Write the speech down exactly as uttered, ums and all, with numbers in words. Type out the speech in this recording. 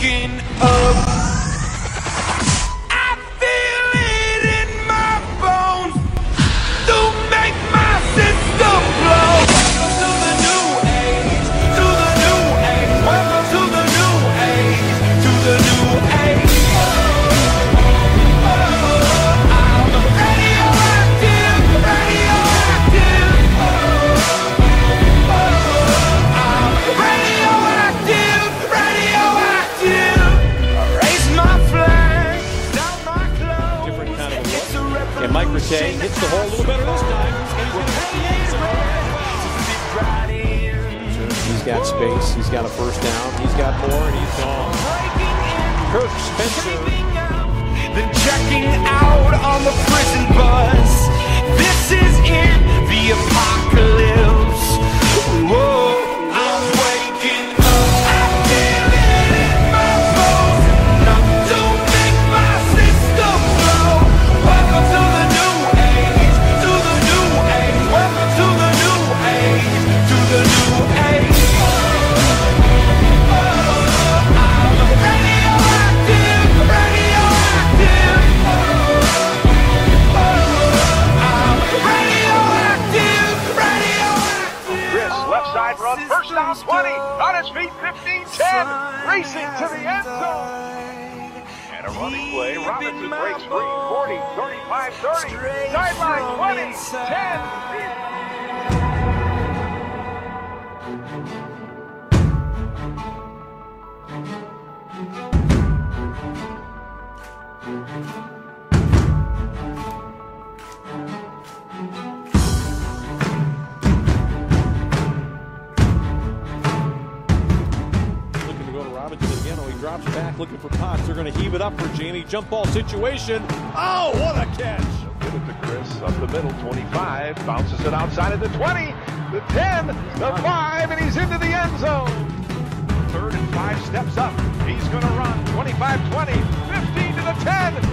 waking up. I feel it in my bones to make my system blow. Welcome to the new age, to the new age. Welcome to the new age, to the new age. And Mike Rattay hits the hole a little better this time. He's got space. He's got a first down. He's got more, and he's gone. Kirk Spencer. Then checking out on the prison bus. This is it, the apocalypse. Whoa, I'm waking up. I feel it in my bones. Not to make my system blow. Welcome to the new age, to the new age. Welcome to the new age, to the new age. I'm radioactive, radioactive. I'm radioactive, radioactive. Chris, left side run, first down twenty, on his feet, fifteen ten, racing to the end zone. And a running play, Robinson breaks free, forty, thirty-five, thirty, sideline twenty, ten. Looking to go to Robinson again. Oh, he drops back looking for Potts. They're going to heave it up for Jamie. Jump ball situation. Oh, what a catch. Give it to Chris, up the middle, twenty-five, bounces it outside of the twenty, the ten, the five, and he's into the end zone. Third and five, steps up, he's going to run, twenty-five twenty, fifteen to the ten,